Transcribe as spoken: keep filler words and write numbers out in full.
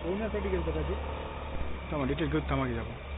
पोहण्यासाठी गेलं का ते? थांबा डिटेल घेऊ थांबा की आपण